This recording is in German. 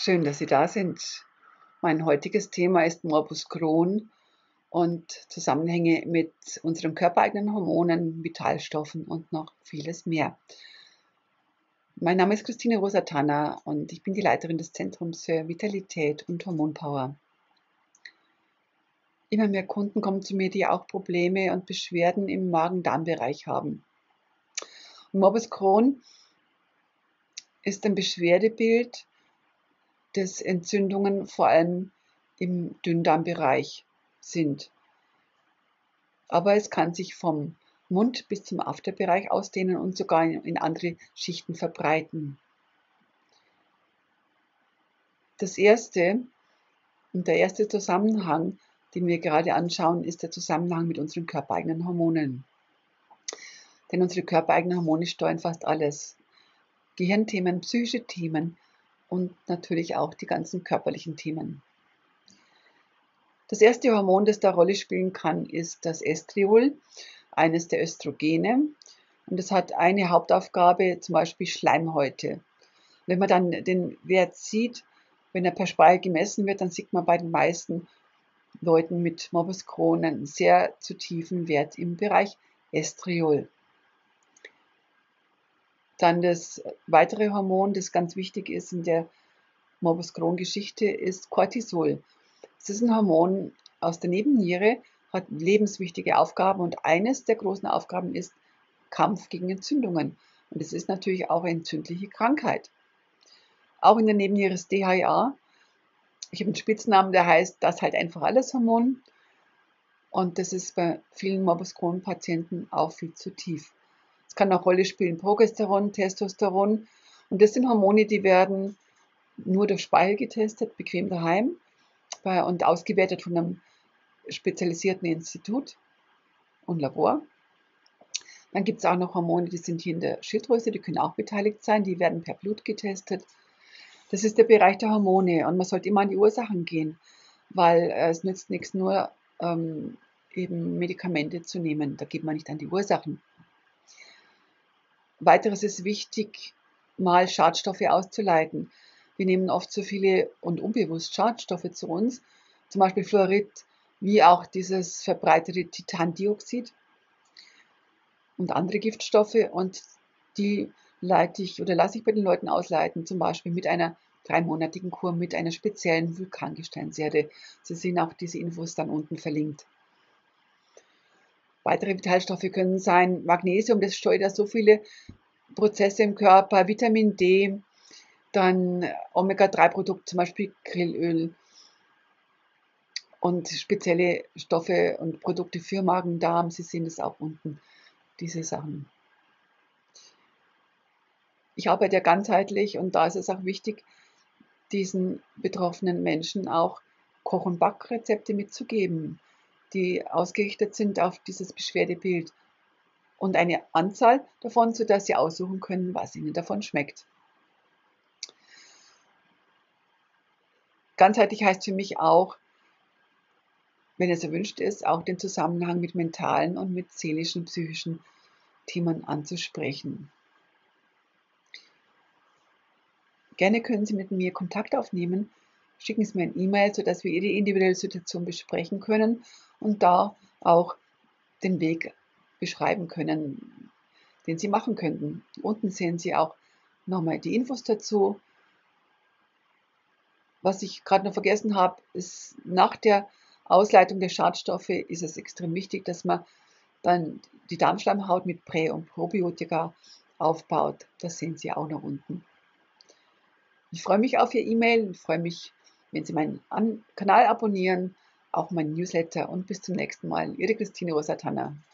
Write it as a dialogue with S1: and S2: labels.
S1: Schön, dass Sie da sind. Mein heutiges Thema ist Morbus Crohn und Zusammenhänge mit unseren körpereigenen Hormonen, Vitalstoffen und noch vieles mehr. Mein Name ist Christine Rosatanna und ich bin die Leiterin des Zentrums für Vitalität und Hormonpower. Immer mehr Kunden kommen zu mir, die auch Probleme und Beschwerden im Magen-Darm-Bereich haben. Und Morbus Crohn ist ein Beschwerdebild, das Entzündungen vor allem im Dünndarmbereich sind. Aber es kann sich vom Mund bis zum Afterbereich ausdehnen und sogar in andere Schichten verbreiten. Der erste Zusammenhang, den wir gerade anschauen, ist der Zusammenhang mit unseren körpereigenen Hormonen. Denn unsere körpereigenen Hormone steuern fast alles. Gehirnthemen, psychische Themen und natürlich auch die ganzen körperlichen Themen. Das erste Hormon, das da eine Rolle spielen kann, ist das Estriol, eines der Östrogene. Und es hat eine Hauptaufgabe, zum Beispiel Schleimhäute. Wenn man dann den Wert sieht, wenn er per Speichel gemessen wird, dann sieht man bei den meisten Leuten mit Morbus Crohn einen sehr zu tiefen Wert im Bereich Estriol. Dann das weitere Hormon, das ganz wichtig ist in der Morbus Crohn-Geschichte, ist Cortisol. Das ist ein Hormon aus der Nebenniere, hat lebenswichtige Aufgaben und eines der großen Aufgaben ist Kampf gegen Entzündungen. Und es ist natürlich auch eine entzündliche Krankheit. Auch in der Nebenniere ist DHEA. Ich habe einen Spitznamen, der heißt das halt einfach alles Hormon. Und das ist bei vielen Morbus Crohn-Patienten auch viel zu tief. Es kann auch eine Rolle spielen Progesteron, Testosteron. Und das sind Hormone, die werden nur durch Speichel getestet, bequem daheim und ausgewertet von einem spezialisierten Institut und Labor. Dann gibt es auch noch Hormone, die sind hier in der Schilddrüse, die können auch beteiligt sein, die werden per Blut getestet. Das ist der Bereich der Hormone und man sollte immer an die Ursachen gehen, weil es nützt nichts, nur eben Medikamente zu nehmen. Da geht man nicht an die Ursachen. Weiteres ist wichtig, mal Schadstoffe auszuleiten. Wir nehmen oft so viele und unbewusst Schadstoffe zu uns, zum Beispiel Fluorid, wie auch dieses verbreitete Titandioxid und andere Giftstoffe, und die lasse ich bei den Leuten ausleiten, zum Beispiel mit einer 3-monatigen Kur mit einer speziellen Vulkangesteinserde. Sie sehen auch diese Infos dann unten verlinkt. Weitere Vitalstoffe können sein Magnesium, das steuert ja so viele Prozesse im Körper, Vitamin D, dann Omega-3-Produkte, zum Beispiel Krillöl und spezielle Stoffe und Produkte für Magen-Darm. Sie sehen das auch unten, diese Sachen. Ich arbeite ja ganzheitlich und da ist es auch wichtig, diesen betroffenen Menschen auch Koch- und Backrezepte mitzugeben, die ausgerichtet sind auf dieses Beschwerdebild und eine Anzahl davon, sodass sie aussuchen können, was ihnen davon schmeckt. Ganzheitlich heißt für mich auch, wenn es erwünscht ist, auch den Zusammenhang mit mentalen und mit seelischen, psychischen Themen anzusprechen. Gerne können Sie mit mir Kontakt aufnehmen, schicken Sie mir ein E-Mail, sodass wir Ihre individuelle Situation besprechen können und da auch den Weg beschreiben können, den Sie machen könnten. Unten sehen Sie auch nochmal die Infos dazu. Was ich gerade noch vergessen habe, ist, nach der Ausleitung der Schadstoffe ist es extrem wichtig, dass man dann die Darmschleimhaut mit Prä- und Probiotika aufbaut. Das sehen Sie auch noch unten. Ich freue mich auf Ihr E-Mail, ich freue mich, wenn Sie meinen Kanal abonnieren, auch meinen Newsletter, und bis zum nächsten Mal. Ihre Christine Rosatanna.